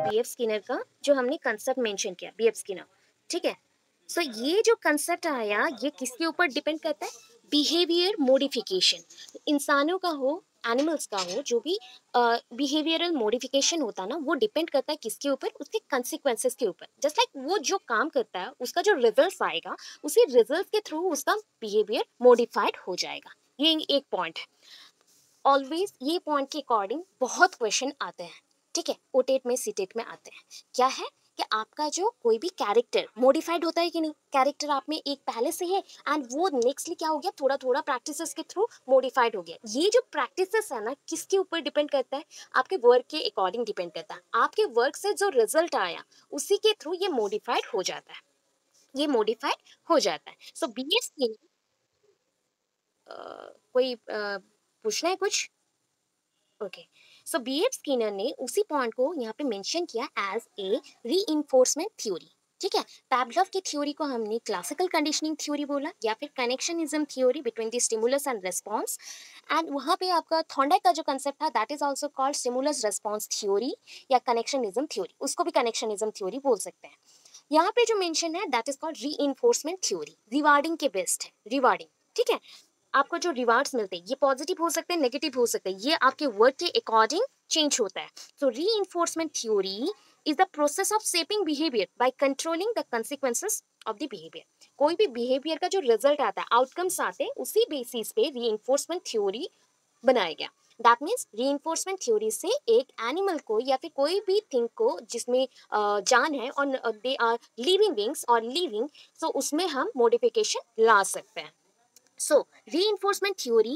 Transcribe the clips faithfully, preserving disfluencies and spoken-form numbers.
B F Skinner का जो हमने कंसेप्ट मेंशन किया, बी एफ स्किनर, ठीक है। सो so, ये जो कंसेप्ट आया ये किसके ऊपर डिपेंड करता है? Behaviour modification. इंसानों का हो, एनिमल्स का हो, जो भी बिहेवियरल uh, मॉडिफिकेशन होता है ना, वो डिपेंड करता है किसके ऊपर? उसके कंसिक्वेंसेस के ऊपर। जस्ट लाइक like वो जो काम करता है उसका जो रिजल्ट आएगा, उसी रिजल्ट के थ्रू उसका बिहेवियर मॉडिफाइड हो जाएगा। ये एक पॉइंट है। ऑलवेज ये पॉइंट के अकॉर्डिंग बहुत क्वेश्चन आते हैं, ठीक है, ओटेट में सीटेट में आते हैं। क्या है कि आपका जो कोई भी कैरेक्टर मॉडिफाइड होता है कि नहीं, कैरेक्टर आप में एक पहले से है एंड वो नेक्स्टली क्या हो गया, थोड़ा थोड़ा प्रैक्टिसेस के थ्रू मॉडिफाइड हो गया। ये जो प्रैक्टिसेस है ना, किसके ऊपर डिपेंड करता है? आपके वर्क के अकॉर्डिंग डिपेंड करता है। आपके वर्क से जो रिजल्ट आया उसी के थ्रू ये मॉडिफाइड हो जाता है, ये मॉडिफाइड हो जाता है। सो बी एस कोई uh, पूछना है कुछ? Okay, so B F Skinner ने उसी पॉइंट को यहाँ पे मेंशन किया एज ए रीइंफोर्समेंट थ्योरी, ठीक है। पैवलोव की थ्योरी को हमने क्लासिकल कंडीशनिंग थ्योरी बोला, या फिर connectionism theory between the stimulus and response. And वहाँ पे आपका थॉर्नडाइक का जो कंसेप्ट था, that is also called stimulus response theory या कनेक्शनिज्म थ्योरी, उसको भी कनेक्शनिज्म थ्योरी बोल सकते हैं। यहाँ पे जो मेंशन है that is called reinforcement theory, rewarding के बेस्ड है, रिवार्डिंग, ठीक है। आपको जो रिवार्ड्स मिलते हैं ये पॉजिटिव हो सकते हैं, नेगेटिव हो सकते हैं, ये आपके वर्क के अकॉर्डिंग चेंज होता है। So reinforcement theory is the process of shaping behaviour by controlling the consequences of the behaviour. कोई भी बिहेवियर का जो रिजल्ट आता है, आउटकम्स आते हैं, उसी बेसिस पे रीइंफोर्समेंट थ्योरी बनाया गया। दैट मीन्स रीइंफोर्समेंट थ्योरी से एक एनिमल को या फिर कोई भी थिंग को जिसमें uh, जान है और दे आर लिविंग बीइंग्स और लिविंग, सो उसमें हम मॉडिफिकेशन ला सकते हैं। So, reinforcement theory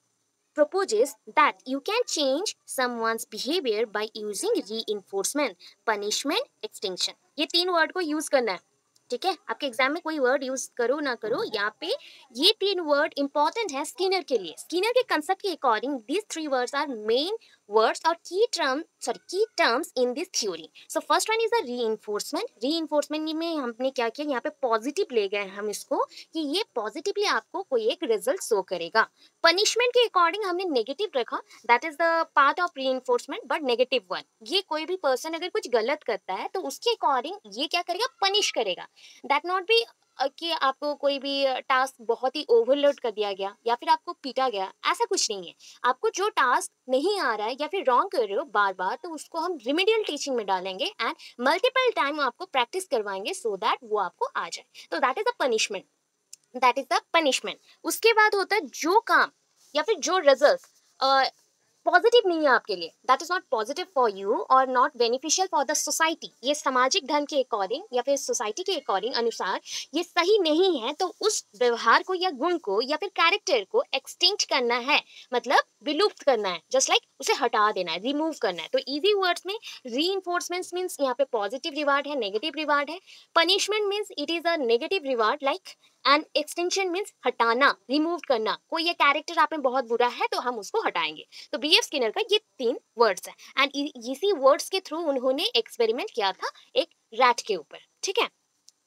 proposes that you can change someone's behavior by using reinforcement, punishment, extinction. ये तीन वर्ड को यूज करना है, ठीक है। आपके एग्जाम में कोई वर्ड यूज करो ना करो, यहाँ पे ये तीन वर्ड इंपॉर्टेंट है स्किनर के लिए। स्किनर के कंसेप्ट के according these three words are main words or key term sorry key terms in this theory. So first one is the reinforcement. reinforcement में हमने क्या किया, यहाँ पे पॉजिटिव ले गए हम इसको कि ये पॉजिटिवली आपको कोई एक रिजल्ट शो करेगा। पनिशमेंट के अकॉर्डिंग हमने नेगेटिव रखा, that is the part of reinforcement but negative one. ये कोई भी पर्सन अगर कुछ गलत करता है तो उसके अकॉर्डिंग ये क्या करेगा, पनिश करेगा। दैट नॉट बी कि आपको कोई भी टास्क बहुत ही ओवरलोड कर दिया गया या फिर आपको पीटा गया, ऐसा कुछ नहीं है। आपको जो टास्क नहीं आ रहा है या फिर रॉन्ग कर रहे हो बार बार, तो उसको हम रिमेडियल टीचिंग में डालेंगे एंड मल्टीपल टाइम आपको प्रैक्टिस करवाएंगे सो दैट वो आपको आ जाए। तो that is the punishment, that is the punishment. उसके बाद होता है जो काम या फिर जो रिजल्ट पॉजिटिव नहीं है आपके लिए, that is not positive for you और not beneficial for the society, ये सामाजिक ढंग के अकॉर्डिंग या फिर सोसाइटी के अकॉर्डिंग अनुसार ये सही नहीं है, तो उस व्यवहार को या गुण को या फिर कैरेक्टर को एक्सटिंक्ट करना है, मतलब विलुप्त करना है, जस्ट लाइक like, उसे हटा देना है, रिमूव करना है। तो इजी वर्ड्स में रीइंफोर्समेंट मीन्स यहाँ पे पॉजिटिव रिवार्ड है, नेगेटिव रिवार्ड है। Punishment means it is a negative reward like, and extension means हटाना, रिमूव करना। कोई ये कैरेक्टर आप में बहुत बुरा है तो हम उसको हटाएंगे। तो बी एफ स्किनर का ये तीन वर्ड्स है एंड इसी वर्ड्स के थ्रू उन्होंने एक्सपेरिमेंट किया था एक रैट के ऊपर, ठीक है।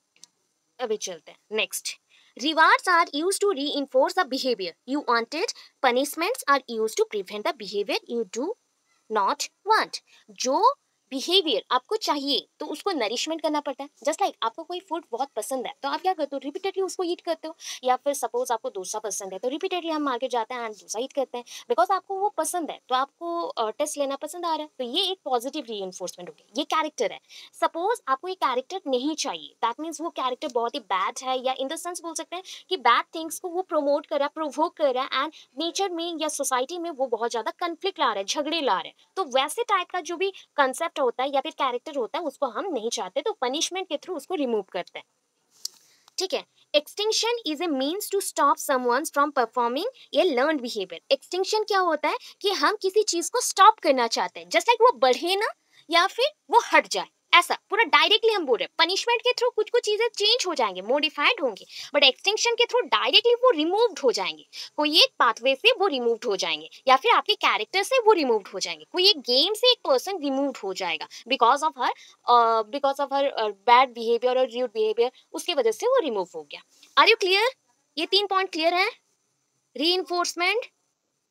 अभी चलते हैं next. Rewards are used to reinforce the behavior you wanted. Punishments are used to prevent the behavior you do not want. जो बिहेवियर आपको चाहिए तो उसको नरिशमेंट करना पड़ता है। जस्ट लाइक like, आपको कोई फूड बहुत पसंद है तो आप क्या करते हो, रिपीटेडली उसको ईट करते हो। या फिर सपोज आपको डोसा पसंद है तो रिपीटेडली हम मार्केट जाते हैं एंड डोसा ईट करते हैं बिकॉज आपको वो पसंद है, तो आपको टेस्ट uh, लेना पसंद आ रहा है। तो ये एक पॉजिटिव रीइंफोर्समेंट हो गया, ये कैरेक्टर है। सपोज आपको ये कैरेक्टर नहीं चाहिए, दैट मीन्स वो कैरेक्टर बहुत ही बैड है, या इन द सेंस बोल सकते हैं कि बैड थिंग्स को वो प्रमोट कर रहा है, प्रोवोक कर रहा है एंड नेचर में या सोसाइटी में वो बहुत ज्यादा कंफ्लिक्ट ला रहा है, झगड़े ला रहे हैं। तो वैसे टाइप का जो भी कंसेप्ट होता है या फिर कैरेक्टर होता है उसको हम नहीं चाहते, तो पनिशमेंट के थ्रू उसको रिमूव करते हैं, ठीक है। Extinction is a means to stop someone from performing a learned behaviour. Extinction क्या होता है कि हम किसी चीज को स्टॉप करना चाहते हैं, जस्ट लाइक like वो बढ़े ना या फिर वो हट जाए, ऐसा पूरा डायरेक्टली हम बोल रहे हैं। पनिशमेंट के थ्रू कुछ कुछ चीजें चेंज हो जाएंगे, मॉडिफाइड होंगे, बट एक्सटेंशन के थ्रू डायरेक्टली वो रिमूव्ड हो जाएंगे। कोई एक पाथवे से वो रिमूव्ड हो जाएंगे या फिर आपके कैरेक्टर से वो रिमूव्ड हो जाएंगे। कोई एक गेम से एक पर्सन रिमूव्ड हो जाएगा because of her because of her bad behaviour और रूड बिहेवियर, उसकी वजह से वो रिमूव हो गया। Are you clear? ये तीन पॉइंट क्लियर है, रीइंफोर्समेंट,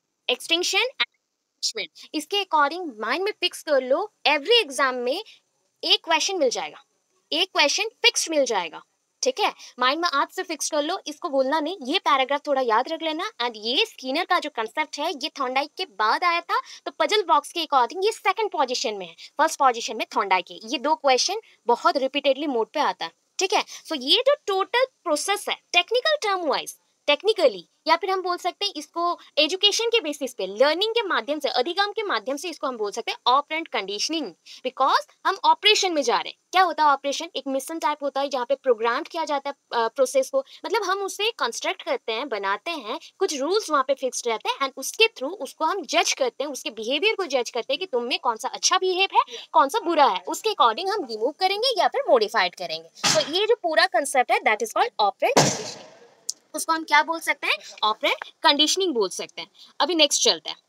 एक्सटेंशन एंड, इसके अकॉर्डिंग माइंड में फिक्स कर लो। एवरी एग्जाम में एक क्वेश्चन मिल जाएगा, एक क्वेश्चन फिक्स्ड मिल जाएगा, ठीक है, माइंड में आज से फिक्स कर लो, इसको बोलना नहीं, ये पैराग्राफ थोड़ा याद रख लेना। एंड ये स्किनर का जो कंसेप्ट है ये थॉर्नडाइक के बाद आया था, तो पजल बॉक्स के अकॉर्डिंग ये सेकंड पोजीशन में है, फर्स्ट पोजीशन में थॉर्नडाइक है। ये दो क्वेश्चन बहुत रिपीटेडली मोड पे आता है, ठीक है। सो so, ये जो टोटल प्रोसेस है टेक्निकल टर्म वाइज, टेक्निकली, या फिर हम बोल सकते हैं इसको एजुकेशन के बेसिस पे, लर्निंग के माध्यम से, अधिगम के माध्यम से, इसको हम बोल सकते हैं ऑपरेंट कंडीशनिंग, बिकॉज हम ऑपरेशन में जा रहे हैं। क्या होता है ऑपरेशन? एक मिशन टाइप होता है जहाँ पे प्रोग्राम किया जाता है प्रोसेस को, मतलब हम उसे कंस्ट्रक्ट करते हैं, बनाते हैं, कुछ रूल्स वहाँ पे फिक्स्ड रहते हैं, एंड उसके थ्रू उसको हम जज करते हैं, उसके बिहेवियर को जज करते हैं कि तुम में कौन सा अच्छा बिहेव है, कौन सा बुरा है, उसके अकॉर्डिंग हम रिमूव करेंगे या फिर मॉडिफाइड करेंगे। तो ये जो पूरा कंसेप्ट है that is called operant conditioning. उसको हम क्या बोल सकते हैं? ऑपरेंट कंडीशनिंग बोल सकते हैं। अभी नेक्स्ट चलते हैं।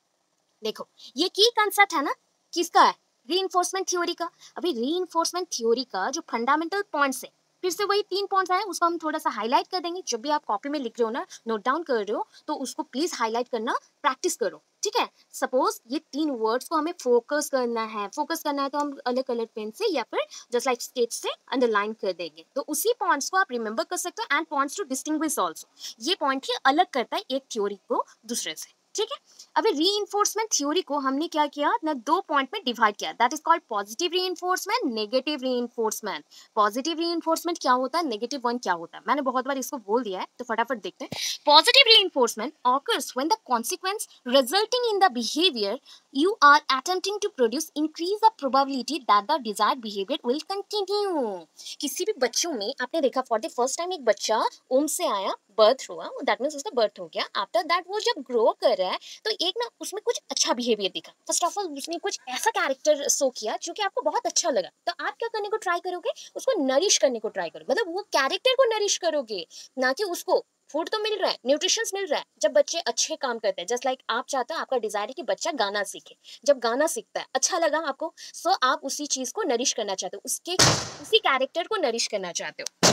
देखो ये की कंसेप्ट है ना, किसका है? रीइंफोर्समेंट थ्योरी का। अभी रीइंफोर्समेंट थ्योरी का जो फंडामेंटल पॉइंट्स है, फिर से वही तीन पॉइंट्स आए, उसको हम थोड़ा सा हाईलाइट कर देंगे। जब भी आप कॉपी में लिख रहे हो ना, नोट डाउन कर रहे हो, तो उसको प्लीज हाईलाइट करना प्रैक्टिस करो, ठीक है। सपोज ये तीन वर्ड्स को हमें फोकस करना है, फोकस करना है तो हम अलग कलर पेन से या फिर जस्ट लाइक स्केच से अंडरलाइन कर देंगे, तो उसी पॉइंट्स को आप रिमेंबर कर सकते हो। And points to distinguish also, ये पॉइंट ही अलग करता है एक थ्योरी को दूसरे से, ठीक है। अभी रीइंफोर्समेंट थ्योरी को हमने क्या किया ना, दो पॉइंट में डिवाइड किया, that is called positive reinforcement, negative reinforcement. Positive reinforcement क्या होता है, नेगेटिव वन क्या होता है, मैंने बहुत बार इसको बोल दिया है, तो फटाफट देखते हैं। Positive reinforcement occurs when the consequence resulting in the behavior you are attempting to produce increase the probability that the desired behavior will continue। किसी भी बच्चों में आपने देखा, फॉर द फर्स्ट टाइम एक बच्चा ओम से आया, बर्थ हुआ, दैट मीन्स उसका बर्थ हो गया। आफ्टर दैट वो जब ग्रो कर रहा है तो एक ना उसमें कुछ अच्छा बिहेवियर दिखा, फर्स्ट ऑफ ऑल उसने कुछ ऐसा कैरेक्टर शो किया जो कि आपको बहुत अच्छा लगा, तो आप क्या करने को ट्राई करोगे? उसको नरिश करने को ट्राई करोगे, मतलब वो कैरेक्टर को नरिश करोगे, ना कि उसको। फूड तो मिल रहा है, न्यूट्रिशंस मिल रहा है, जब बच्चे अच्छे काम करते हैं, जस्ट लाइक आप चाहते हो, आपका डिजायर है कि बच्चा गाना सीखे, जब गाना सीखता है अच्छा लगा आपको, सो आप उसी चीज को नरिश करना चाहते हो, उसके उसी कैरेक्टर को नरिश करना चाहते हो,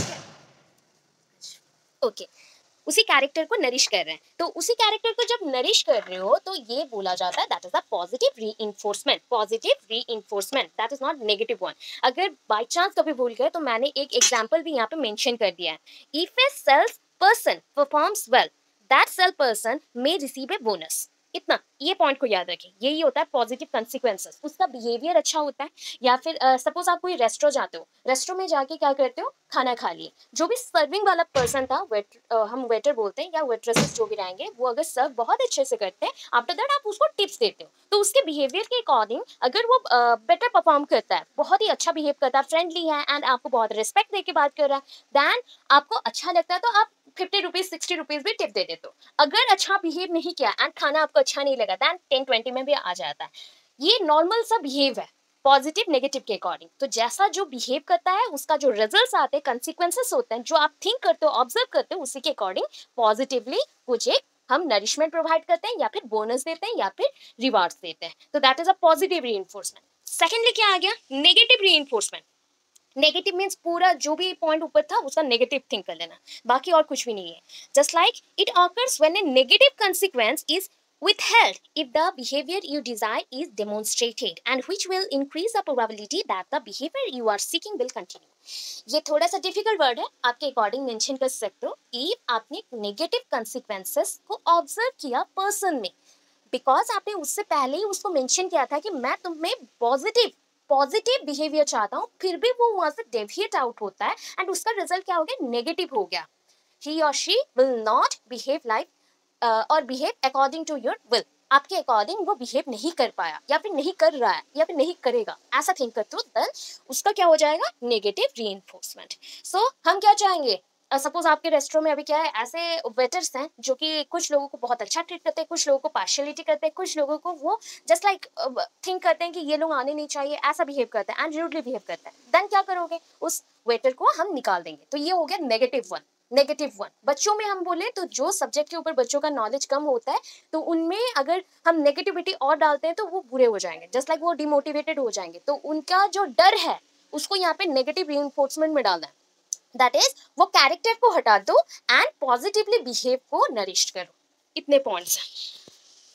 ओके okay. उसी कैरेक्टर को नरिश कर रहे हैं, तो उसी कैरेक्टर को जब नरिश कर रहे हो तो ये बोला जाता है that is a positive reinforcement. Positive reinforcement, that is not negative one. अगर बाय चांस कभी भूल गए तो मैंने एक एग्जांपल भी यहाँ पे मेंशन कर दिया है। If a sales person performs well, that sale person may receive a bonus. इतना, ये पॉइंट को याद रखें, यही होता है पॉजिटिव कंसिक्वेंसेस। उसका बिहेवियर अच्छा होता है, या फिर सपोज uh, आप कोई रेस्टोरेंट जाते हो, रेस्टोरेंट में जाके क्या करते हो, खाना खा लिए, जो भी सर्विंग वाला पर्सन था, वेट uh, हम वेटर बोलते हैं या वेट्रेसेस जो भी रहेंगे, वो अगर सर्व बहुत अच्छे से करते हैं, आफ्टर दैट आप उसको टिप्स देते हो, तो उसके बिहेवियर के अकॉर्डिंग अगर वो बेटर uh, परफॉर्म करता है, बहुत ही अच्छा बिहेव करता है, फ्रेंडली है, एंड आपको बहुत रिस्पेक्ट दे के बात कर रहा है, देन आपको अच्छा लगता है, तो आप फिफ्टी रुपीज सिक्सटी रुपीज भी टिप दे देते हो। अगर अच्छा बिहेव नहीं किया एंड खाना आपको अच्छा नहीं लगा, देन टेन ट्वेंटी में भी आ जाता है। ये नॉर्मल सा बिहेव है पॉजिटिव नेगेटिव के अकॉर्डिंग। तो जैसा जो बिहेव करता है उसका जो रिजल्ट्स आते हैं, कंसिक्वेंसेस होते हैं, जो आप थिंक करते हो, ऑब्जर्व करते हो, उसी के अकॉर्डिंग पॉजिटिवली कुछ एक हम नरिशमेंट प्रोवाइड करते हैं, या फिर बोनस देते हैं, या फिर रिवार्ड्स देते हैं। तो that is a positive reinforcement. Secondly क्या आ गया? Negative reinforcement. नेगेटिव मीन्स पूरा जो भी पॉइंट ऊपर था उसका नेगेटिव थिंक कर लेना, बाकी और कुछ भी नहीं है। Just like it occurs when a negative consequence is withheld if the behavior you desire is demonstrated, and which will increase the probability that the behavior you are seeking will continue. ये थोड़ा सा difficult word है, आपके according mention कर सकते हो। If आपने negative consequences को ऑब्जर्व किया पर्सन में, बिकॉज आपने उससे पहले ही उसको मेंशन किया था कि मैं तुम्हें पॉजिटिव पॉजिटिव बिहेवियर चाहता हूँ, फिर भी वो वहां से डेविएट आउट होता है, एंड उसका रिजल्ट क्या हो गया? नेगेटिव हो गया। ही और she will not behave like और behave according to your will. आपके अकॉर्डिंग वो बिहेव नहीं कर पाया, या फिर नहीं कर रहा है, या फिर नहीं करेगा, ऐसा थिंक करते हो, देन उसका क्या हो जाएगा? Negative reinforcement. सो हम क्या चाहेंगे? सपोज uh, आपके रेस्टोरेंट में अभी क्या है, ऐसे वेटर्स हैं जो कि कुछ लोगों को बहुत अच्छा ट्रीट करते हैं, कुछ लोगों को पार्शियलिटी करते हैं, कुछ लोगों को वो जस्ट लाइक थिंक करते हैं कि ये लोग आने नहीं चाहिए, ऐसा बिहेव करते हैं, एंड रूडली बिहेव करते हैं। देन क्या करोगे? उस वेटर को हम निकाल देंगे। तो ये हो गया नेगेटिव वन। नेगेटिव वन बच्चों में हम बोले तो जो सब्जेक्ट के ऊपर बच्चों का नॉलेज कम होता है, तो उनमें अगर हम नेगेटिविटी और डालते हैं तो वो बुरे हो जाएंगे, जस्ट लाइक वो डिमोटिवेटेड हो जाएंगे। तो उनका जो डर है उसको यहाँ पे नेगेटिव रीइंफोर्समेंट में डालना है। दैट इज वो कैरेक्टर को हटा दो एंड पॉजिटिवली बिहेव को नरिश करो। इतने पॉइंट्स हैं।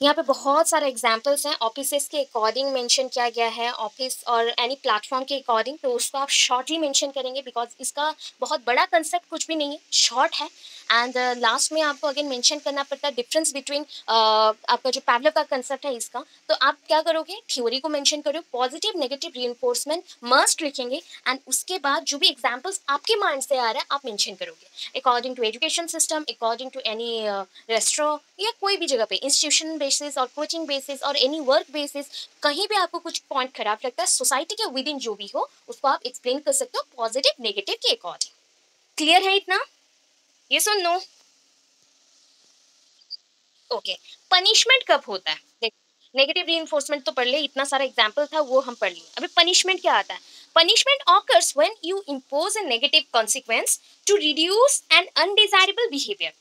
यहाँ पे बहुत सारे एग्जाम्पल्स हैं ऑफिसेस के अकॉर्डिंग मेंशन किया गया है, ऑफिस और एनी प्लेटफॉर्म के अकॉर्डिंग, तो उसको आप शॉर्टली मेंशन करेंगे बिकॉज इसका बहुत बड़ा कंसेप्ट कुछ भी नहीं है, शॉर्ट है। एंड लास्ट में आपको अगेन मेंशन करना पड़ता है डिफरेंस बिटवीन आपका जो पैवलव का कंसेप्ट है इसका। तो आप क्या करोगे, थ्योरी को मेंशन करो, पॉजिटिव नेगेटिव रीइंफोर्समेंट मस्ट लिखेंगे एंड उसके बाद जो भी एग्जाम्पल्स आपके माइंड से आ रहा है आप मेंशन करोगे according to education system, according to any restaurant या कोई भी जगह पे इंस्टीट्यूशन बेसिस और कोचिंग बेसिस और एनी वर्क बेसिस, कहीं भी आपको कुछ पॉइंट खराब लगता है सोसाइटी के विद इन जो भी हो उसको आप एक्सप्लेन कर सकते हो पॉजिटिव नेगेटिव के अकॉर्डिंग। क्लियर है इतना? ये सुन नो। ओके, पनिशमेंट कब होता है? देख, नेगेटिव रीइंफोर्समेंट तो पढ़ ले, इतना सारा एग्जाम्पल था वो हम पढ़ लिए। अभी पनिशमेंट क्या आता है? Punishment occurs when you impose a negative consequence to reduce an undesirable behaviour.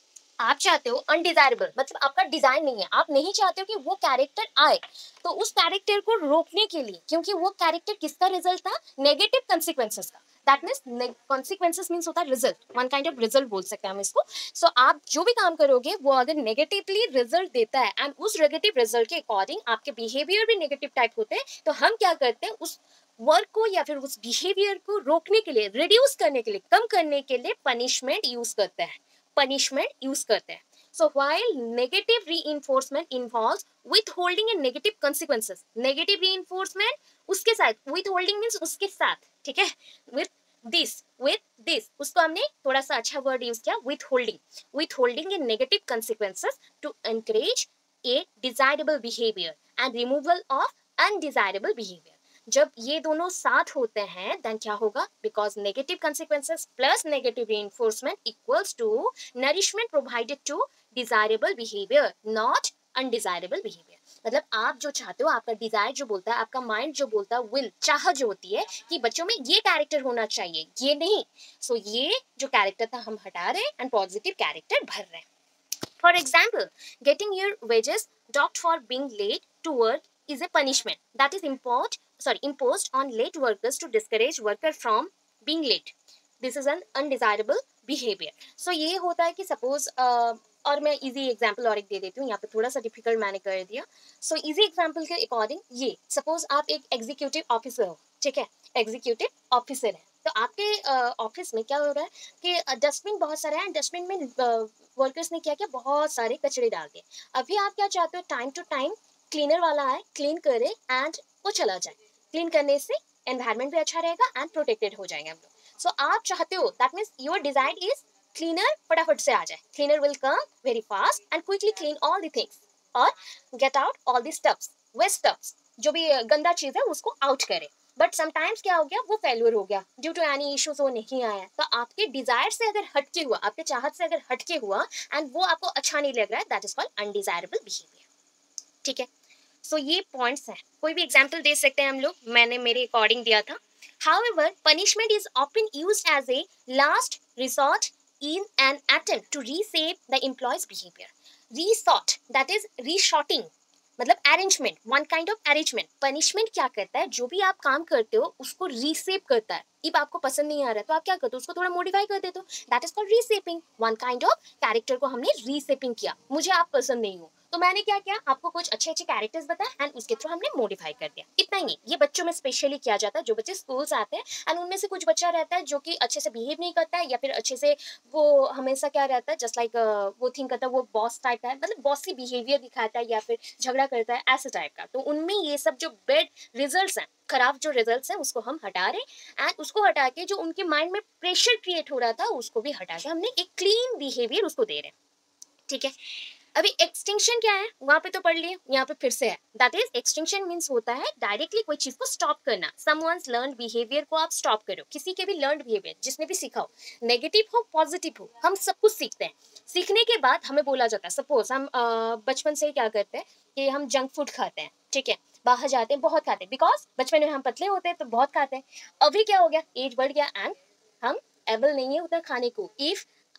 आप चाहते हो अनडिजायरेबल, मतलब आपका डिजाइन नहीं है, आप नहीं चाहते हो कि वो कैरेक्टर आए, तो उस कैरेक्टर को रोकने के लिए, क्योंकि वो कैरेक्टर किसका रिजल्ट था? नेगेटिव कॉन्सिक्वेंसेस का। दैट मीन्स कॉन्सिक्वेंसेस मीन्स होता है result, one kind of result बोल सकते हैं हम इसको। सो so, आप जो भी काम करोगे वो अगर नेगेटिवली रिजल्ट देता है एंड उस नेगेटिव रिजल्ट के अकॉर्डिंग आपके बिहेवियर भी नेगेटिव टाइप होते हैं, तो हम क्या करते हैं उस वर्क को या फिर उस बिहेवियर को रोकने के लिए, रिड्यूस करने के लिए, कम करने के लिए पनिशमेंट यूज करते हैं, पनिशमेंट यूज करते हैं। So while negative reinforcement involves withholding and negative consequences, negative reinforcement उसके साथ, withholding मींस उसके साथ, ठीक है, with this with this उसको हमने थोड़ा सा अच्छा वर्ड यूज किया, withholding, withholding and negative consequences to encourage a desirable behavior and removal of undesirable behavior। जब ये दोनों साथ होते हैं देन क्या होगा? Because negative consequences plus negative reinforcement equals to nourishment provided to desirable behaviour, not undesirable behaviour. मतलब आप जो चाहते हो, आपका डिजायर जो बोलता है, आपका माइंड जो बोलता है, विल, चाह जो होती है कि बच्चों में ये कैरेक्टर होना चाहिए, ये नहीं। सो so, ये जो कैरेक्टर था हम हटा रहे हैं एंड पॉजिटिव कैरेक्टर भर रहे हैं। For example, getting your wages docked for being late to work is a punishment that is imposed, sorry, imposed on late workers to discourage worker from being late. This is an undesirable behavior. So ये होता है कि suppose uh, और मैं easy example और एक दे देती हूँ, यहाँ पे थोड़ा सा difficult मैंने कर दिया। So easy example के according ये suppose आप एक executive officer हो, ठीक है, executive officer है, तो आपके ऑफिस uh, में क्या हो रहा है कि डस्टबिन uh, बहुत सारे हैं, डस्टबिन में वर्कर्स uh, ने क्या किया, बहुत सारे कचरे डाल दिए। अभी आप क्या चाहते हो, टाइम टू टाइम क्लीनर वाला आए, क्लीन करे एंड वो चला जाए। क्लीन करने से एनवायरनमेंट भी अच्छा रहेगा एंड प्रोटेक्टेड हो जाएंगे हम लोग। सो so, आप चाहते हो, that means your desire is cleaner फटाफट से आ जाए, cleaner will come very fast and quickly clean all the things और get out all the stuffs, waste stuffs, जो भी गंदा चीज है उसको आउट करे। बट समटाइम्स क्या हो गया, वो फेल्यूर हो गया, ड्यू टू एनी इश्यूज वो नहीं आया। तो आपके डिजायर से अगर हटके हुआ, आपके चाहत से अगर हटके हुआ एंड वो आपको अच्छा नहीं लग रहा है, that is called undesirable behaviour. ठीक है, सो so, ये पॉइंट्स हैं। कोई भी एग्जाम्पल दे सकते हैं हम लोग, मैंने मेरे अकॉर्डिंग दिया था। However, punishment is often used as a last resort in an attempt to reshape the employee's behavior. Resort, that is reshorting, मतलब arrangement, one kind of arrangement. Punishment क्या करता है, जो भी आप काम करते हो उसको रीसेप करता है। इफ आपको पसंद नहीं आ रहा है तो आप क्या करते हो, उसको थोड़ा मॉडिफाई कर देते हो, that is called reshaping. One kind of character को हमने रीसेपिंग किया। मुझे आप पसंद नहीं हो तो मैंने क्या किया, आपको कुछ अच्छे अच्छे कैरेक्टर्स बताए एंड उसके थ्रू हमने मॉडिफाई कर दिया। इतना ही नहीं, ये बच्चों में स्पेशली किया जाता है। जो बच्चे स्कूल से आते हैं एंड उनमें से कुछ बच्चा रहता है जो कि अच्छे से बिहेव नहीं करता है, या फिर अच्छे से वो हमेशा क्या रहता है, जस्ट लाइक like, वो थिंक करता है, वो बॉस टाइप का है, मतलब बॉसी बिहेवियर दिखाता है या फिर झगड़ा करता है, ऐसे टाइप का। तो उनमें ये सब जो बैड रिजल्ट्स हैं, खराब जो रिजल्ट्स हैं, उसको हम हटा रहे एंड उसको हटा के जो उनके माइंड में प्रेशर क्रिएट हो रहा था उसको भी हटा के हमने एक क्लीन बिहेवियर उसको दे रहे हैं। ठीक है, अभी एक्सटिंक्शन क्या है, वहां पे तो पढ़ लिए, यहाँ पे फिर से है। दैट इज एक्सटिंक्शन मींस होता है डायरेक्टली कोई चीज को स्टॉप करना। समवन्स लर्न्ड बिहेवियर को आप स्टॉप करो, किसी के भी लर्न्ड बिहेवियर, जिसने भी सीखा हो, नेगेटिव हो पॉजिटिव हो, हम सब कुछ सीखते हैं। सीखने के बाद हमें बोला जाता है, सपोज हम बचपन से क्या करते हैं कि हम जंक फूड खाते हैं, ठीक है, बाहर जाते हैं बहुत खाते हैं, बिकॉज बचपन में हम पतले होते हैं तो बहुत खाते हैं। अभी क्या हो गया, एज बढ़ गया एंड हम एबल नहीं है उतना खाने को। If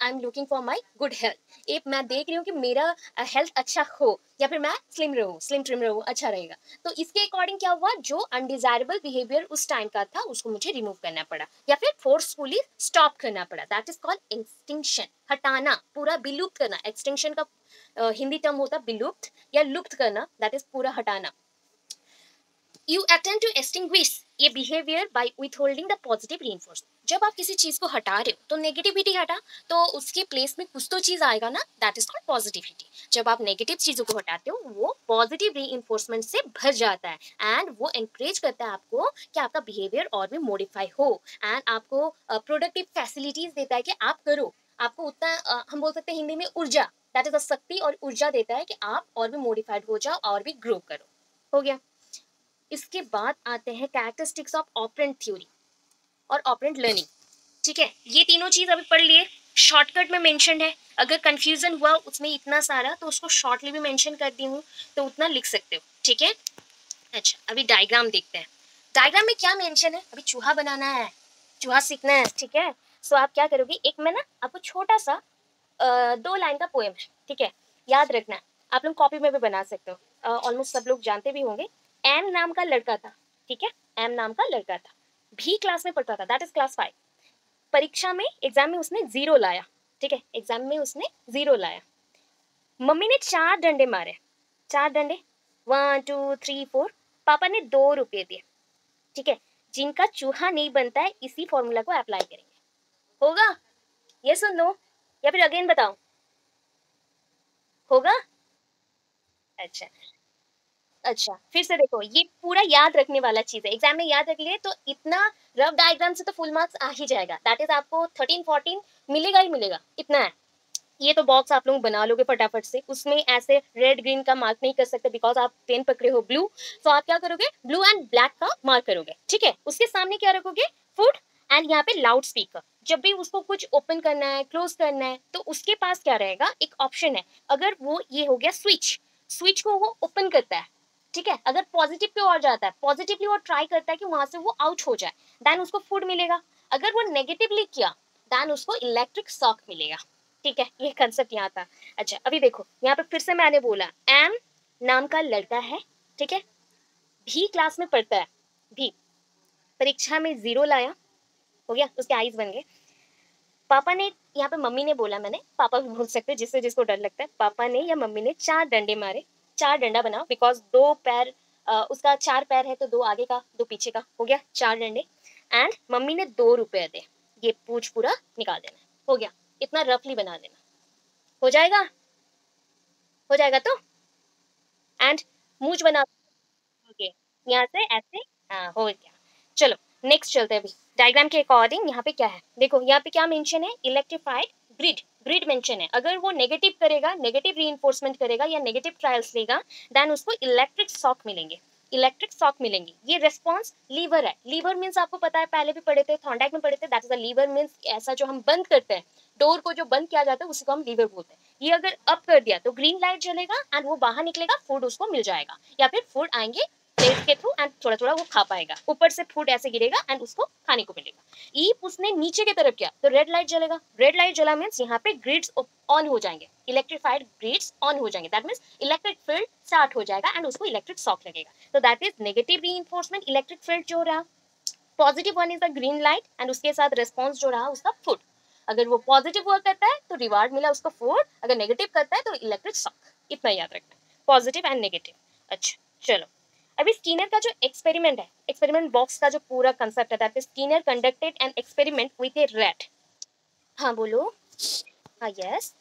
I am looking for my good health, एक मैं देख रही हूँ कि मेरा हेल्थ अच्छा हो, या फिर मैं स्लिम रहूँ, स्लिम ट्रिम रहूँ, अच्छा रहेगा। तो इसके अकॉर्डिंग क्या हुआ, जो अनडिजायरेबल बिहेवियर उस टाइम का था उसको मुझे रिमूव करना पड़ा, या फिर फोर्सफुली स्टॉप करना पड़ा। दैट इज कॉल्ड एक्सटिंक्शन, हटाना, पूरा विलुप्त करना। एक्सटिंक्शन का uh, हिंदी टर्म होता है विलुप्त या लुप्त करना, दैट इज पूरा हटाना। यू अटेम्प्ट टू एक्सटिंग्विश ये behaviour by withholding the positive reinforcement. जब आप किसी चीज को हटा रहे हो तो नेगेटिविटी हटा, तो उसके प्लेस में कुछ तो चीज आएगा ना, दैट इज कॉल्ड पॉजिटिविटी। जब आप नेगेटिव चीजों को हटाते हो वो पॉजिटिव रीइंफोर्समेंट से भर जाता है, एंड वो एनकरेज करता है आपको कि आपका बिहेवियर और भी मॉडिफाई हो, एंड आपको प्रोडक्टिव uh, फैसिलिटीज देता है कि आप करो। आपको उतना uh, हम बोल सकते हैं हिंदी में ऊर्जा, दैट इज अ शक्ति और ऊर्जा देता है कि आप और भी मॉडिफाइड हो जाओ और भी ग्रो करो। हो गया। इसके बाद आते हैं कैरेक्टरिस्टिक्स ऑफ ऑपरेंट थ्योरी और ऑपरेंट लर्निंग। ठीक है, ये तीनों चीज अभी पढ़ लिए, शॉर्टकट में मेंशन है। अगर कंफ्यूजन हुआ उसमें इतना सारा तो उसको शॉर्टली भी मेंशन कर दी हूँ, तो उतना लिख सकते हो। ठीक है, अच्छा अभी डायग्राम देखते हैं। डायग्राम में क्या मेंशन है, अभी चूहा बनाना है, चूहा सीखना है। ठीक है, सो आप क्या करोगे, एक मैं ना आपको छोटा सा अ, दो लाइन का पोएम है, ठीक है, याद रखना है। आप लोग कॉपी में भी बना सकते हो, ऑलमोस्ट सब लोग जानते भी होंगे। एम नाम का लड़का था, ठीक है, एम नाम का लड़का था, भी क्लास में पढ़ता था, दैट इज क्लास फाइव। परीक्षा में एग्जाम में उसने जीरो लाया, ठीक है, एग्जाम में उसने जीरो लाया। मम्मी ने चार डंडे मारे, चार डंडे, वन टू थ्री फोर। पापा ने दो रुपये दिए, ठीक है, जिनका चूहा नहीं बनता है, इसी फॉर्मूला को अप्लाई करेंगे। होगा ये सुन लो, या फिर अगेन बताओ, होगा? अच्छा अच्छा, फिर से देखो, ये पूरा याद रखने वाला चीज है, एग्जाम में याद रख लिए तो इतना रफ डायग्राम से तो फुल मार्क्स आ ही जाएगा। दैट इज आपको थर्टीन फोर्टीन मिलेगा ही मिलेगा, इतना है। ये तो बॉक्स आप लोग बना लोगे फटाफट से, उसमें ऐसे रेड ग्रीन का मार्क नहीं कर सकते बिकॉज आप पेन पकड़े हो ब्लू, तो आप क्या करोगे, ब्लू एंड ब्लैक का मार्क करोगे। ठीक है, उसके सामने क्या रखोगे, फूड, एंड यहाँ पे लाउड स्पीकर। जब भी उसको कुछ ओपन करना है, क्लोज करना है, तो उसके पास क्या रहेगा, एक ऑप्शन है। अगर वो ये हो गया स्विच, स्विच को वो ओपन करता है, ठीक है, अगर पॉजिटिव पे और जाता है, पॉजिटिवली वो ट्राई करता है कि वहां से वो आउट हो जाए, देन उसको फूड मिलेगा। अगर वो नेगेटिवली किया, देन उसको इलेक्ट्रिक शॉक मिलेगा। ठीक है, ये कंसेप्ट यहाँ था। अच्छा अभी देखो, यहाँ पे फिर से मैंने बोला, एम नाम का लड़का है, ठीक है, भी क्लास में पढ़ता है, भी परीक्षा में जीरो लाया, हो गया, उसके आईज बन गए। पापा ने, यहाँ पे मम्मी ने बोला, मैंने पापा भी बोल सकते, जिससे जिसको डर लगता है, पापा ने या मम्मी ने चार डंडे मारे, चार डंडा बनाओ, बिकॉज दो पैर, आ, उसका चार पैर है तो दो आगे का दो पीछे का, हो गया चार डंडे। एंड मम्मी ने दो रुपए दे, ये पूछ पूरा निकाल देना, हो गया, इतना रफली बना देना, हो जाएगा, हो जाएगा तो। एंड मूछ बना, ओके, यहाँ से ऐसे, हाँ हो गया। चलो नेक्स्ट चलते हैं। अभी डायग्राम के अकॉर्डिंग यहाँ पे क्या है, देखो यहाँ पे क्या मेंशन है, इलेक्ट्रिफाइड ग्रिड, ग्रिड मेंशन है। अगर वो नेगेटिव करेगा, नेगेटिव रीइंफोर्समेंट करेगा या नेगेटिव ट्रायल्स लेगा, देन उसको इलेक्ट्रिक शॉक मिलेंगे, इलेक्ट्रिक शॉक मिलेंगे। ये रेस्पॉन्स लीवर है, लीवर मीन्स आपको पता है, पहले भी पढ़े थे, थॉर्नडाइक में पढ़े थे, that is a lever means ऐसा जो हम बंद करते हैं, डोर को जो बंद किया जाता है उसी को हम लीवर बोलते हैं। ये अगर अप कर दिया तो ग्रीन लाइट जलेगा एंड वो बाहर निकलेगा, फूड उसको मिल जाएगा, या फिर फूड आएंगे प्लेट के थ्रू एंड थोड़ा थोड़ा वो खा पाएगा, ऊपर से फूड ऐसे गिरेगा एंड उसको खाने को मिलेगा। ई उसने नीचे की तरफ किया तो रेड लाइट जलेगा, रेड लाइट जला मीन्स यहाँ पे ग्रिड्स ऑन हो जाएंगे, इलेक्ट्रिफाइड ग्रिड्स ऑन हो जाएंगे, that means electric field start हो जाएगा एंड उसको इलेक्ट्रिक शॉक लगेगा। तो that is negative reinforcement, electric field जो रहा, positive one is the green light and उसके साथ रिस्पॉन्स जो रहा उसका फूड। अगर वो पॉजिटिव वर्क करता है तो रिवार्ड मिला उसको फूड, अगर नेगेटिव करता है तो इलेक्ट्रिक शॉक, इतना याद रखना, पॉजिटिव एंड नेगेटिव। अच्छा चलो, अभी स्किनर का जो एक्सपेरिमेंट है, एक्सपेरिमेंट बॉक्स का जो पूरा कंसेप्ट है, that is Skinner conducted an experiment with a rat. हाँ बोलो, हाँ यस।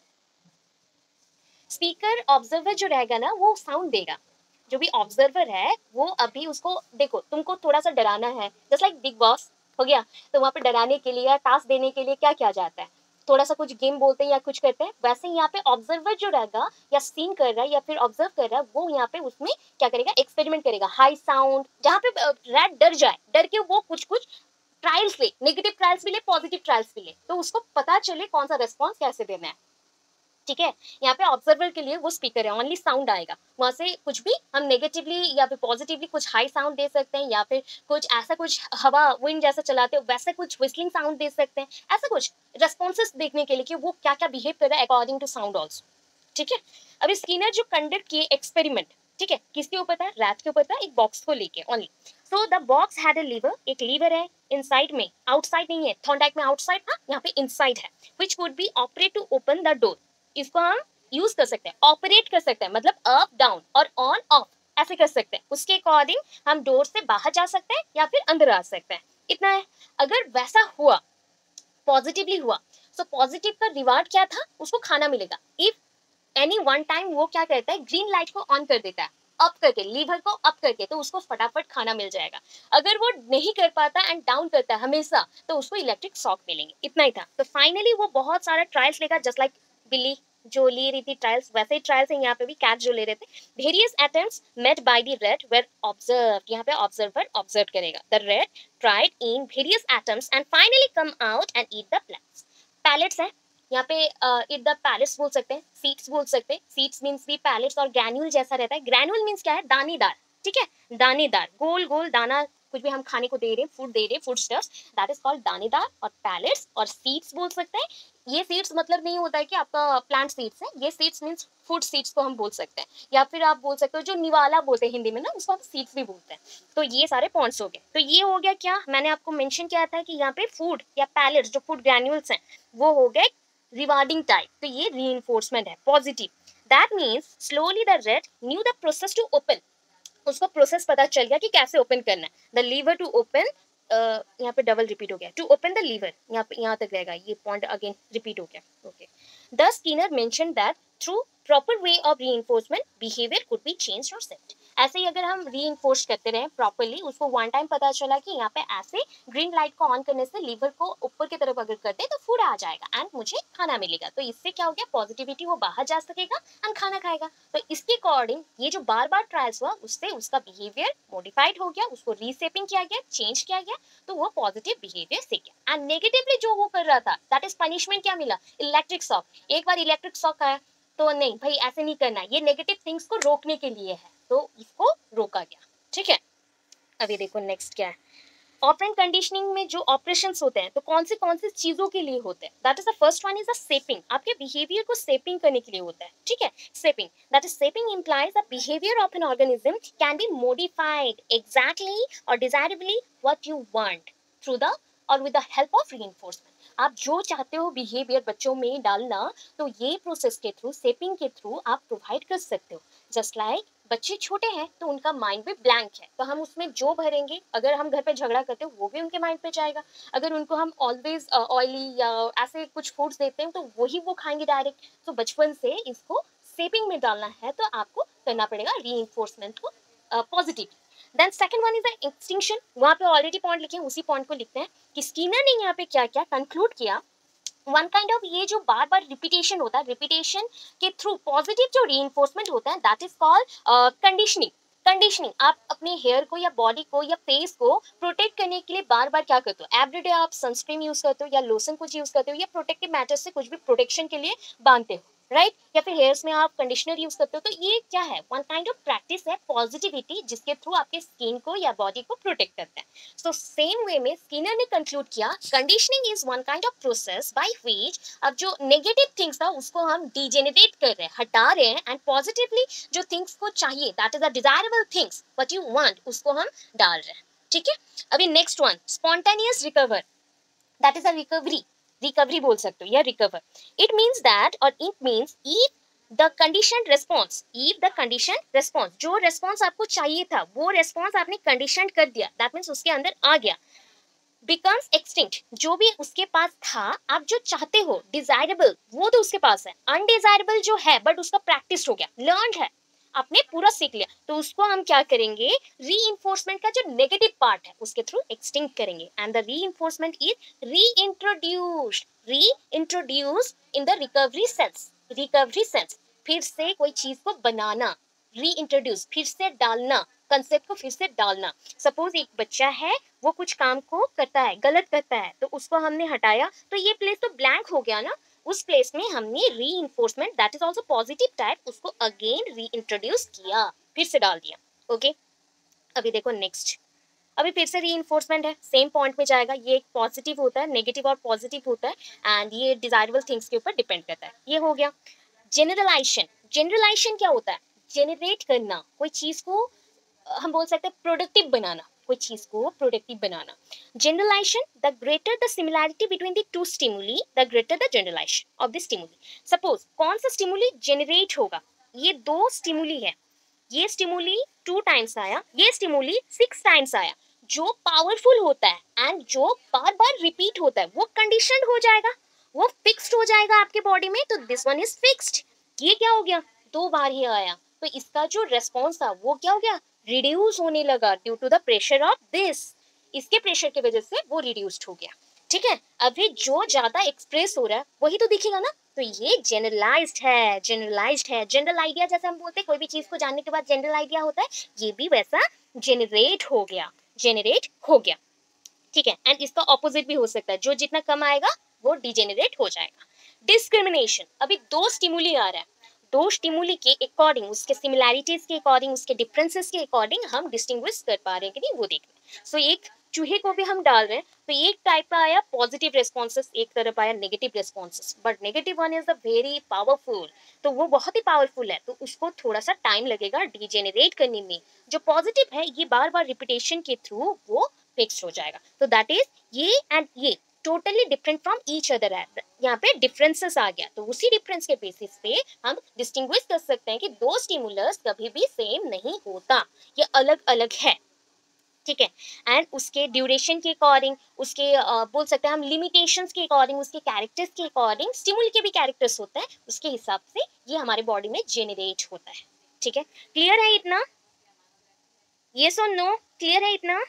स्पीकर ऑब्जर्वर जो रहेगा ना वो साउंड देगा, जो भी ऑब्जर्वर है वो अभी उसको देखो, तुमको थोड़ा सा डराना है, जस्ट लाइक बिग बॉस हो गया, तो वहाँ पे डराने के लिए या टास्क देने के लिए क्या किया जाता है, थोड़ा सा कुछ गेम बोलते हैं या कुछ करते हैं, वैसे यहाँ पे ऑब्जर्वर जो रहेगा या सीन कर रहा है या फिर ऑब्जर्व कर रहा है, वो यहाँ पे उसमें क्या करेगा, एक्सपेरिमेंट करेगा, हाई साउंड, जहाँ पे रैट डर जाए, डर के वो कुछ कुछ ट्रायल्स ले, नेगेटिव ट्रायल्स भी ले, पॉजिटिव ट्रायल्स भी ले, तो उसको पता चले कौन सा रेस्पॉन्स कैसे देना है। ठीक है। यहाँ पे ऑब्जर्वर के लिए वो स्पीकर है, ओनली साउंड आएगा, वहां से कुछ भी हम नेगेटिवली या फिर पॉजिटिवली कुछ हाई साउंड दे सकते हैं, या फिर कुछ ऐसा कुछ हवा विंड जैसा चलाते हो वैसे कुछ विस्लिंग साउंड दे सकते हैं, ऐसा कुछ रेस्पॉन्सेस देखने के लिए कि वो क्या क्या बिहेव कर रहा है अकॉर्डिंग टू साउंड ऑल्सो, ठीक है। अभी स्किनर जो कंडक्ट किए एक्सपेरिमेंट, ठीक है, किसके ऊपर था, रैट के ऊपर था, एक बॉक्स को लेके only. So the box had a lever, एक लीवर है इनसाइड में, आउटसाइड नहीं है, थॉर्नडाइक में आउटसाइड था, यहाँ पे इनसाइड है, which would be operate to open the door. इसको हम यूज कर सकते हैं, ऑपरेट कर सकते हैं, मतलब अप डाउन और ऑन ऑफ ऐसे कर सकते हैं, उसके अकॉर्डिंग हम डोर से बाहर जा सकते हैं या फिर अंदर आ सकते हैं, इतना है। अगर वैसा हुआ, पॉजिटिवली हुआ, सो पॉजिटिव का रिवार्ड क्या था, उसको खाना मिलेगा। इफ एनी वन टाइम वो क्या करता है, ग्रीन लाइट को ऑन कर देता है, अप करके, लीवर को अप करके, तो उसको फटाफट खाना मिल जाएगा। अगर वो नहीं कर पाता एंड डाउन करता है हमेशा, तो उसको इलेक्ट्रिक शॉक मिलेंगे, इतना ही था। तो फाइनली वो बहुत सारा ट्रायल्स लेगा, जस्ट लाइक बिल्ली जो ले रही थी ट्रायल्स, वैसे ही ट्रायल्स हैं यहाँ पे भी, कैट जो ले रहे थे। Various attempts made by the rat were observe, यहाँ पे ऑब्जर्वर ऑब्जर्व करेगा। The rat tried in various attempts and finally come out and eat the plates. Pellets है यहाँ पे, इट द पैलेट्स बोल सकते हैं, सीड्स बोल सकते हैं, सीड्स मीन्स भी पैलेट्स और ग्रैन्यूल जैसा रहता है। ग्रैन्यूल मीन्स क्या है, दानेदार, ठीक है, दानेदार, गोल गोल दाना, कुछ भी हम खाने को दे रहे हैं, फूड दे रहे हैं, food stuffs, that is called दानेदार। और पैलेट्स और सीड्स बोल सकते हैं। ये सीड्स मतलब नहीं होता है कि आपका प्लांट सीड्स है, ये सीड्स मीन्स फूड सीड्स को हम बोल सकते हैं, या फिर आप बोल सकते हो जो निवाला बोलते हैं हिंदी में ना, उसको हम सीड्स भी बोलते हैं। तो ये सारे पॉइंट्स हो गए। तो ये हो गया क्या, मैंने आपको मेंशन किया था कि यहाँ पे फूड या पैलेट्स जो फूड ग्रैन्यूल्स हैं वो हो गए रिवार्डिंग टाइप, तो ये रीइंफोर्समेंट है, positive. That means slowly the rat knew the process to open, उसको प्रोसेस पता चल गया कि कैसे ओपन करना है। द लीवर टू ओपन, यहाँ पे डबल रिपीट हो गया, टू ओपन द लीवर, यहाँ पे यहाँ तक रहेगा, ये पॉइंट अगेन रिपीट हो गया, okay. The Skinner mention that through proper way of reinforcement behaviour could be changed और सेट। ऐसे ही अगर हम रीइंफोर्स करते रहे प्रॉपरली, उसको वन टाइम पता चला कि यहाँ पे ऐसे ग्रीन लाइट को ऑन करने से लीवर को ऊपर की तरफ अगर करते तो फूड आ जाएगा एंड मुझे खाना मिलेगा। तो इससे क्या हो गया, पॉजिटिविटी, वो बाहर जा सकेगा एंड खाना खाएगा। तो इसके अकॉर्डिंग ये जो बार बार ट्रायल्स हुआ, उससे उसका बिहेवियर मॉडिफाइड हो गया, उसको रीसेपिंग किया गया, चेंज किया गया, तो वो पॉजिटिव बिहेवियर सीख गया। एंड नेगेटिवली जो वो कर रहा था, दैट इज पनिशमेंट, क्या मिला, इलेक्ट्रिक शॉक। एक बार इलेक्ट्रिक शॉक आया तो नहीं भाई ऐसे नहीं करना, ये नेगेटिव थिंग्स को रोकने के लिए है, तो इसको रोका गया, ठीक है। अभी देखो नेक्स्ट क्या है, ऑपरेंट कंडीशनिंग में जो ऑपरेशंस होते हैं तो कौन से कौन से चीजों के लिए होते हैं, that is the first one is the shaping, आपके बिहेवियर को सेपिंग करने के लिए होता है, ठीक है। Shaping, that is shaping implies the behaviour of an organism can be modified exactly और desirably what you want through the और with the help of reinforcement. आप जो चाहते हो बिहेवियर बच्चों में डालना, तो ये प्रोसेस के थ्रू, सेपिंग के थ्रू आप प्रोवाइड कर सकते हो। जस्ट लाइक like, बच्चे छोटे हैं तो उनका माइंड भी ब्लैंक है, तो हम उसमें जो भरेंगे, अगर हम घर पे झगड़ा करते हो वो भी उनके माइंड पे जाएगा। अगर उनको हम ऑलवेज ऑयली या ऐसे कुछ फूड्स देते हैं तो वही वो खाएंगे डायरेक्ट। तो बचपन से इसको सेपिंग में डालना है तो आपको करना पड़ेगा रीइंफोर्समेंट को positive. Then second one is the extinction, वहाँ पे ऑलरेडी पॉइंट लिखे हैं, उसी पॉइंट को लिखते हैं कि स्किनर ने यहाँ पे क्या क्या कंक्लूड किया। वन काइंड ऑफ ये जो बार बार रिपीटेशन होता है, रिपीटेशन के थ्रू पॉजिटिव जो रीइंफोर्समेंट होता है, that is called conditioning. Conditioning, आप अपने हेयर को या बॉडी को या फेस को प्रोटेक्ट करने के लिए बार बार क्या करते हो, एवरीडे आप सनस्क्रीन यूज करते हो या लोशन कुछ यूज करते हो या प्रोटेक्टिव मैटर से कुछ भी प्रोटेक्शन के लिए बांधते हो, राइट right? या फिर हेयर्स में आप कंडीशनर यूज करते हो। तो ये क्या है, वन काइंड ऑफ प्रैक्टिस है पॉजिटिविटी, जिसके थ्रू आपके स्किन को या बॉडी को प्रोटेक्ट करते हैं। सो सेम वे में स्किनर ने कंक्लूड किया, conditioning is one kind of process by which अब जो नेगेटिव थिंग्स था उसको हम डिजेनरेट कर रहे हैं, हटा रहे हैं, एंड पॉजिटिवली जो थिंग्स को चाहिए, that is the desirable things what you want, उसको हम डाल रहे हैं, ठीक है। अभी next one, spontaneous recover, that is a recovery, recovery बोल सकते हो या रिकवर। इट मीन्स दैट और it means if the condition response, if the condition response, जो रेस्पॉन्स आपको चाहिए था वो रेस्पॉन्स आपने कंडीशन कर दिया, दैट मीन्स उसके अंदर आ गया, बिकम्स एक्सटिंक्ट, जो भी उसके पास था, आप जो चाहते हो डिजायरेबल वो तो उसके पास है, अनडिजायरेबल जो है बट उसका प्रैक्टिस हो गया, लर्न है, आपने पूरा सीख लिया, तो उसको हम क्या करेंगे, रीइंफोर्समेंट का जो नेगेटिव पार्ट है उसके थ्रू एक्सटिंक्ट करेंगे, and the reinforcement is reintroduced, reintroduced in the recovery sense, recovery sense, फिर से कोई चीज को बनाना, रीइंट्रोड्यूस, फिर से डालना, कंसेप्ट को फिर से डालना। सपोज एक बच्चा है, वो कुछ काम को करता है, गलत करता है, तो उसको हमने हटाया, तो ये प्लेस तो ब्लैंक हो गया ना, उस प्लेस में हमने reinforcement that is also positive type उसको अगेन री इंट्रोड्यूस किया, फिर से डाल दिया। Okay okay? अभी देखो नेक्स्ट, अभी फिर से री इन्फोर्समेंट है, सेम पॉइंट में जाएगा। ये एक पॉजिटिव होता है, नेगेटिव और पॉजिटिव होता है, एंड ये डिजायरेबल थिंग्स के ऊपर डिपेंड करता है। ये हो गया जनरलाइजेशन। जनरलाइजेशन क्या होता है? जेनरेट करना, कोई चीज को हम बोल सकते हैं प्रोडक्टिव बनाना, कोई चीज को प्रोडक्टिव बनाना। Generalisation, the greater the similarity between the two stimuli the greater the generalisation of the stimuli. Suppose कौन सा स्टिमुली जेनरेट होगा? ये दो स्टिमुली है, ये स्टिमुली टू टाइम्स आया, ये स्टिमुली सिक्स टाइम्स आया। जो पावरफुल होता है एंड जो बार बार रिपीट होता है वो कंडीशनड हो जाएगा, वो फिक्स्ड हो जाएगा आपके बॉडी में। तो दिस वन इज फिक्स्ड। ये क्या हो गया? दो बार ही आया, तो इसका जो रेस्पॉन्स था वो क्या हो गया? रिड्यूस होने लगा due to the pressure of this. इसके प्रेशर की वजह से वो रिड्यूस्ड हो गया। ठीक है, अभी जो ज्यादा एक्सप्रेस हो रहा है वही तो दिखेगा ना। तो ये जनरलाइज्ड है, जनरलाइज्ड है। जनरल आइडिया जैसे हम बोलते हैं कोई भी चीज को जानने के बाद जनरल आइडिया होता है, ये भी वैसा जेनरेट हो गया, जेनरेट हो गया। ठीक है, एंड इसका ऑपोजिट भी हो सकता है, जो जितना कम आएगा वो डिजेनरेट हो जाएगा। डिस्क्रिमिनेशन, अभी दो स्टिमुली आ रहा है, दो स्टिमुली के अकॉर्डिंग, उसके सिमिलैरिटीज के अकॉर्डिंग, उसके डिफरेंसेस के अकॉर्डिंग हम डिस्टिंग्विश कर पा रहे हैं कि नहीं वो देखना है। सो एक चूहे को भी हम डाल रहे हैं, तो एक टाइप का आया पॉजिटिव रेस्पॉन्सेस, एक तरफ आया negative responses, but negative one is the very powerful, तो वो बहुत ही पावरफुल है, तो उसको थोड़ा सा टाइम लगेगा डिजेनरेट करने में। जो पॉजिटिव है ये बार बार रिपीटेशन के थ्रू वो फिक्स हो जाएगा। तो दैट इज ये एंड ये totally different from each other है, यहाँ पे डिफरेंसेस आ गया। तो उसी डिफरेंस के बेसिस पे हम डिस्टिंग्विश कर सकते हैं कि दो स्टिमुलस कभी भी सेम नहीं होता, ये अलग अलग है। ठीक है, एंड उसके ड्यूरेशन के अकॉर्डिंग, उसके uh, बोल सकते हैं हम लिमिटेशंस के अकॉर्डिंग, उसके कैरेक्टर्स के अकॉर्डिंग, स्टिमुल के भी कैरेक्टर्स होते हैं, उसके हिसाब से ये हमारे बॉडी में जेनरेट होता है। ठीक है, क्लियर है इतना? यस और नो? क्लियर है इतना?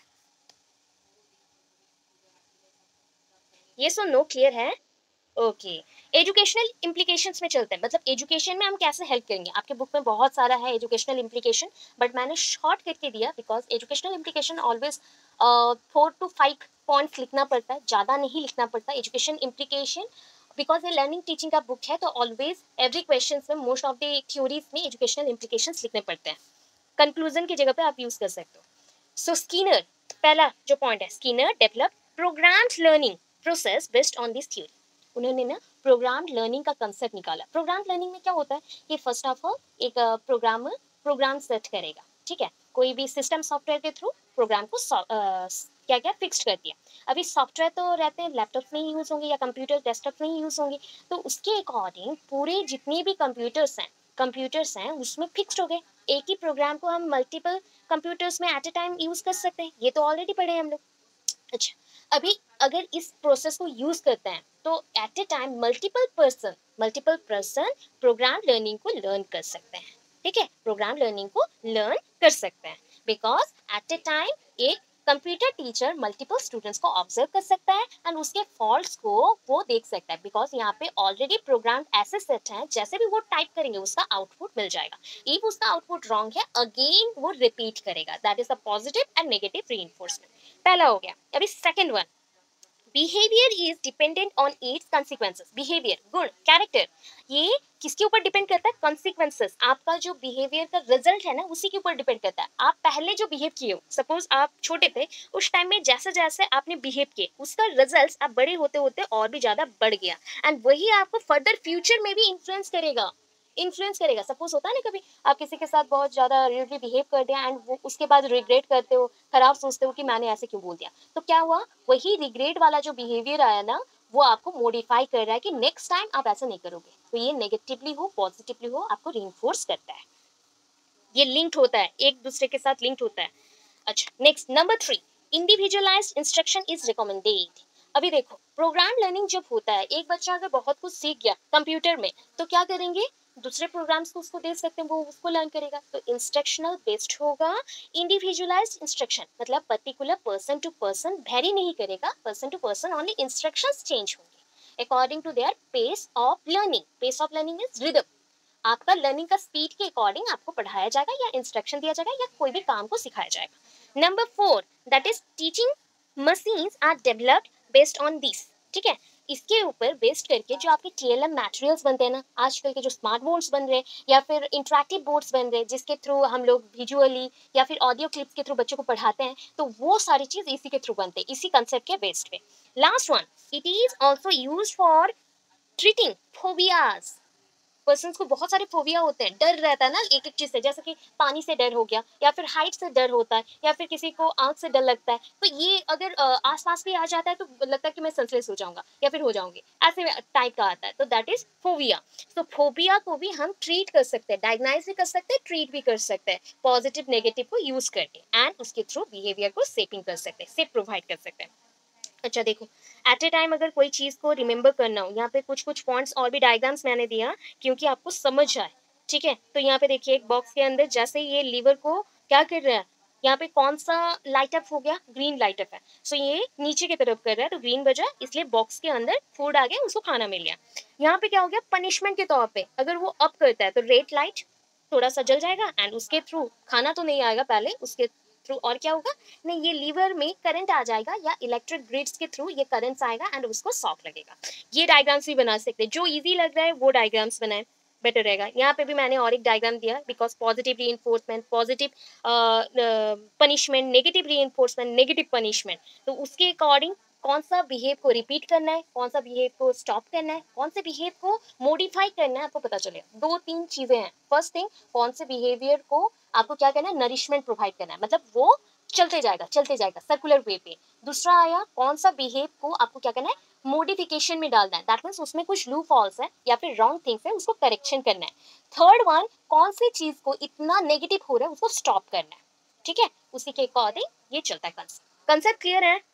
यस और नो क्लियर है? ओके, एजुकेशनल इम्प्लीकेशंस में चलते हैं, मतलब एजुकेशन में हम कैसे हेल्प करेंगे। आपके बुक में बहुत सारा है एजुकेशनल इम्प्लीकेशन, बट मैंने शॉर्ट करके दिया because educational implication always four to five points लिखना पड़ता है, ज़्यादा नहीं लिखना पड़ता एजुकेशन इम्प्लीकेशन, बिकॉज ये लर्निंग टीचिंग का बुक है, तो ऑलवेज एवरी क्वेश्चन में मोस्ट ऑफ द थ्योरीज में एजुकेशनल इम्प्लीकेशन लिखने पड़ते हैं। कंक्लूजन की जगह पे आप यूज कर सकते हो। सो स्कीनर, पहला जो पॉइंट है, Skinner develop programmed learning process based on this theory. उन्होंने ना प्रोग्राम्ड लर्निंग का कंसेप्ट निकाला। प्रोग्राम्ड लर्निंग में क्या होता है कि फर्स्ट ऑफ ऑल एक प्रोग्रामर प्रोग्राम सेट करेगा, ठीक है, कोई भी सिस्टम सॉफ्टवेयर के थ्रू प्रोग्राम को uh, क्या क्या फिक्स्ड कर दिया। अभी सॉफ्टवेयर तो रहते हैं लैपटॉप में ही यूज होंगे या कंप्यूटर डेस्कटॉप में ही यूज होंगे, तो उसके अकॉर्डिंग पूरे जितने भी कंप्यूटर्स हैं कंप्यूटर्स हैं उसमें फिक्स्ड हो गए। एक ही प्रोग्राम को हम मल्टीपल कंप्यूटर्स में एट अ टाइम यूज कर सकते हैं, ये तो ऑलरेडी पढ़े हैं हम लोग। अच्छा, अभी अगर इस प्रोसेस को यूज करते हैं तो at a time multiple person multiple person program learning को लर्न कर सकते हैं। ठीक है, प्रोग्राम लर्निंग को लर्न कर सकते हैं बिकॉज एट ए टाइम एक कंप्यूटर टीचर मल्टीपल स्टूडेंट्स को ऑब्जर्व कर सकता है एंड उसके फॉल्ट्स को वो देख सकता है, बिकॉज यहाँ पे ऑलरेडी प्रोग्राम ऐसे सेट हैं जैसे भी वो टाइप करेंगे उसका आउटपुट मिल जाएगा। इफ उसका आउटपुट रॉन्ग है अगेन वो रिपीट करेगा, that is the positive and negative reinforcement. पहला हो गया। अभी second one, behaviour is dependent on its consequences. Behaviour, गुण, कैरेक्टर, ये किसके ऊपर डिपेंड करता है? कॉन्सिक्वेंसेस, आपका जो बिहेवियर का रिजल्ट है ना उसी के ऊपर डिपेंड करता है। आप पहले जो बिहेव किए हो, सपोज आप छोटे थे उस टाइम में जैसे जैसे आपने बिहेव किए उसका रिजल्ट आप बड़े होते होते और भी ज्यादा बढ़ गया, एंड वही आपको फर्दर फ्यूचर में भी इन्फ्लुएंस करेगा इन्फ्लुएंस करेगा। सपोज होता है ना कभी आप किसी के साथ बहुत ज्यादा रूडली बिहेव कर दिया एंड वो उसके बाद रिग्रेट करते हो, खराब सोचते हो कि मैंने ऐसे क्यों बोल दिया, तो क्या हुआ? वही रिग्रेट वाला जो बिहेवियर आया ना वो आपको मॉडिफाई कर रहा है कि नेक्स्ट टाइम आप ऐसा नहीं करोगे। तो ये नेगेटिवली हो पॉजिटिवली हो आपको रीइंफोर्स करता है, ये लिंक्ड होता है, एक दूसरे के साथ लिंक्ड होता है। अच्छा, next number three, individualised instruction is recommended. अभी देखो प्रोग्राम लर्निंग जब होता है, एक बच्चा अगर बहुत कुछ सीख गया कंप्यूटर में तो क्या करेंगे, दूसरे प्रोग्राम्स को उसको दे सकते हैं, वो उसको लर्न करेगा। तो इंस्ट्रक्शनल बेस्ड होगा। इंडिविजुअलाइज्ड इंस्ट्रक्शन मतलब particular person to person vary नहीं करेगा, person to person only instructions change होंगे according to their pace of learning. Pace of learning is rhythm, आपका लर्निंग का स्पीड के अकॉर्डिंग आपको पढ़ाया जाएगा या इंस्ट्रक्शन दिया जाएगा या कोई भी काम को सिखाया जाएगा। Number four, that is teaching machines are developed based on this. ठीक है, इसके ऊपर बेस्ड करके जो आपके टीएलएम मटेरियल्स बनते हैं ना, आजकल के जो स्मार्ट बोर्ड्स बन रहे हैं या फिर इंटरेक्टिव बोर्ड्स बन रहे हैं जिसके थ्रू हम लोग विजुअली या फिर ऑडियो क्लिप्स के थ्रू बच्चों को पढ़ाते हैं, तो वो सारी चीज इसी के थ्रू बनते हैं, इसी कंसेप्ट के बेस्ड पे। Last one, it is also use for treating phobias. Person को बहुत सारे फोबिया होते हैं, डर रहता है ना एक एक चीज से, जैसे कि पानी से डर हो गया, या फिर हाइट से डर होता है, या फिर किसी को आंख से डर लगता है, तो ये अगर अ, आसपास भी आ जाता है तो लगता है कि मैं सेंसलेस हो जाऊंगा या फिर हो जाऊंगी, ऐसे टाइप का आता है, तो दैट इज फोबिया। तो फोबिया को भी हम ट्रीट कर सकते हैं, डायग्नाइज भी कर सकते हैं, ट्रीट भी कर सकते हैं, पॉजिटिव नेगेटिव को यूज करके, एंड उसके थ्रू बिहेवियर को सेपिंग कर सकते हैं, सेप प्रोवाइड कर सकते हैं। अच्छा देखो, एट ए टाइम अगर कोई चीज को रिमेंबर करना हो, यहाँ पे कुछ कुछ पॉइंट्स और भी डायग्राम्स मैंने दिया क्योंकि आपको समझ आए, ठीक है। तो यहाँ पे देखिए एक बॉक्स के अंदर जैसे ये लीवर को क्या कर रहा है, यहाँ पे कौन सा लाइट अप हो गया, ग्रीन लाइट अप है, सो ये नीचे की तरफ कर रहा है तो ग्रीन बजा, इसलिए बॉक्स के अंदर फूड आ गया, उसको खाना मिल गया। यहाँ पे क्या हो गया, पनिशमेंट के तौर पे अगर वो अप करता है तो रेड लाइट थोड़ा सा जल जाएगा, एंड उसके थ्रू खाना तो नहीं आएगा पहले, उसके थ्रू और क्या होगा, नहीं ये लीवर में करंट आ जाएगा या इलेक्ट्रिक ग्रिड्स के थ्रू ये करंट्स आएगा एंड उसको शॉक लगेगा। ये डायग्राम्स भी बना सकते हैं, जो इजी लग रहा है वो डायग्राम्स बनाए, बेटर रहेगा। यहाँ पे भी मैंने और एक डायग्राम दिया, because positive re positive punishment, negative re negative punishment, तो उसके अकॉर्डिंग कौन सा बिहेव को रिपीट करना है, कौन सा बिहेव को स्टॉप करना है, कौन से बिहेव को मॉडिफाई करना है, आपको पता चलेगा। दो तीन चीजें हैं, फर्स्ट थिंग कौन से बिहेवियर को आपको क्या करना है, नरिशमेंट प्रोवाइड करना है, मतलब वो चलते जाएगा चलते जाएगा सर्कुलर वे पे। दूसरा आया कौन सा बिहेव को आपको क्या करना है, मोडिफिकेशन में डालना है, दैट मीन्स उसमें कुछ लू फॉल्स है या फिर रॉन्ग थिंग्स है, उसको करेक्शन करना है। थर्ड वन, कौन सी चीज को इतना नेगेटिव हो रहा है उसको स्टॉप करना है, ठीक है, उसी के अकॉर्डिंग ये चलता है कंसेप्ट। कंसेप्ट क्लियर है?